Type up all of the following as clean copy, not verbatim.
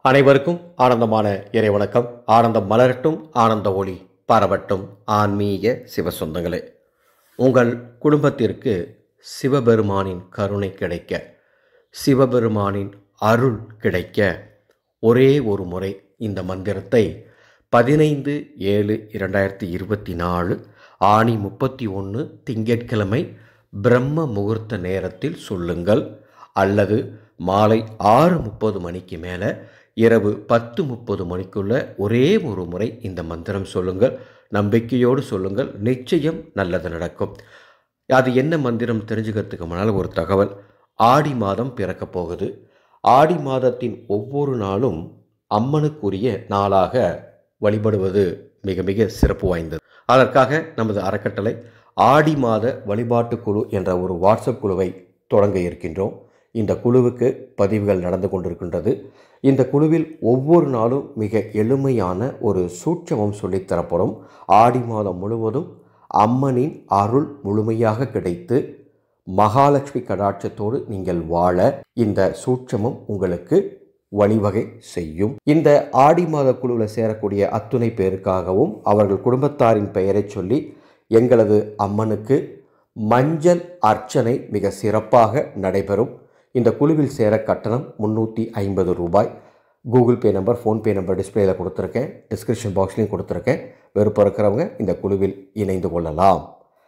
அனைவருக்கும் ஆனந்தமான இறைவணக்கம். ஆனந்தம் மலரட்டும், ஆனந்த ஒளி பரவட்டும். ஆன்மீக சிவசொந்தங்களே, உங்கள் குடும்பத்திற்கு சிவபெருமானின் கருணை கிடைக்க, சிவபெருமானின் அருள் கிடைக்க ஒரே ஒரு முறை இந்த மந்திரத்தை 15/7/2024 ஆனி 31 திங்கட்கிழமை பிரம்ம முகூர்த்த நேரத்தில் சொல்லுங்கள். அல்லது மாலை 6:30 மணிக்கு மேலே இரவு 10:30 மணிக்குள்ள ஒரே ஒரு முறை இந்த மந்திரம் சொல்லுங்கள். நம்பிக்கையோடு சொல்லுங்கள், நிச்சயம் நல்லது நடக்கும். அது என்ன மந்திரம் தெரிஞ்சுக்கிறதுக்கு முன்னால் ஒரு தகவல். ஆடி மாதம் பிறக்கப் போகுது. ஆடி மாதத்தின் ஒவ்வொரு நாளும் அம்மனுக்குரிய நாளாக வழிபடுவது மிக மிக சிறப்பு வாய்ந்தது. அதற்காக நமது அறக்கட்டளை ஆடி மாத வழிபாட்டு குழு என்ற ஒரு வாட்ஸ்அப் குழுவை தொடங்க இருக்கின்றோம். இந்த குழுவுக்கு பதிவுகள் நடந்து கொண்டிருக்கின்றது. இந்த குழுவில் ஒவ்வொரு நாளும் மிக எளிமையான ஒரு சூட்சமம் சொல்லித்தரப்படும். ஆடி மாதம் முழுவதும் அம்மனின் அருள் முழுமையாக கிடைத்து மகாலட்சுமி கடாட்சத்தோடு நீங்கள் வாழ இந்த சூட்சமம் உங்களுக்கு வழிவகை செய்யும். இந்த ஆடி மாத குழுவில் சேரக்கூடிய அத்துணை பேருக்காகவும் அவர்கள் குடும்பத்தாரின் பெயரை சொல்லி எங்களது அம்மனுக்கு மஞ்சள் அர்ச்சனை மிக சிறப்பாக நடைபெறும். இந்த குழுவில் சேர கட்டணம் 350 ரூபாய். Google Pay number, PhonePe number டிஸ்பிளேயில் கொடுத்துருக்கேன், டிஸ்கிரிப்ஷன் பாக்ஸ்லையும் கொடுத்துருக்கேன். விருப்பம் இருக்கிறவங்க இந்த குழுவில் இணைந்து கொள்ளலாம்.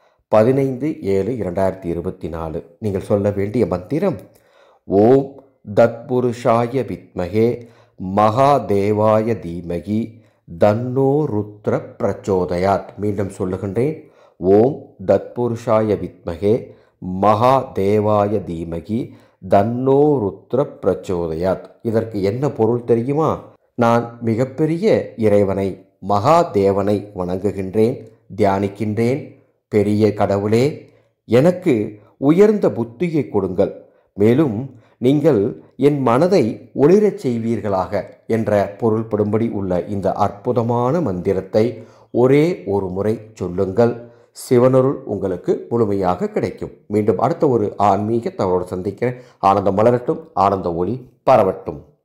15/7/2024 நீங்கள் சொல்ல வேண்டிய மந்திரம்: ஓம் தத்புருஷாய வித்மகே மகாதேவாய தீமகி தன்னோ ருத்ர பிரச்சோதயாத். மீண்டும் சொல்லுகின்றேன். ஓம் தத்புருஷாய வித்மகே மகாதேவாய தீமகி தன்னோ ருத்ர பிரச்சோதயாத். இதற்கு என்ன பொருள் தெரியுமா? நான் மிகப்பெரிய இறைவனை, மகாதேவனை வணங்குகின்றேன், தியானிக்கின்றேன். பெரிய கடவுளே, எனக்கு உயர்ந்த புத்தியை கொடுங்கள், மேலும் நீங்கள் என் மனதை ஒளிரச் செய்வீர்களாக என்ற பொருள்படும்படி உள்ள இந்த அற்புதமான மந்திரத்தை ஒரே ஒரு முறை சொல்லுங்கள். சிவனருள் உங்களுக்கு முழுமையாக கிடைக்கும். மீண்டும் அடுத்த ஒரு ஆன்மீக தகவலோடு சந்திக்கிறேன். ஆனந்தம் மலரட்டும், ஆனந்த ஒளி பரவட்டும்.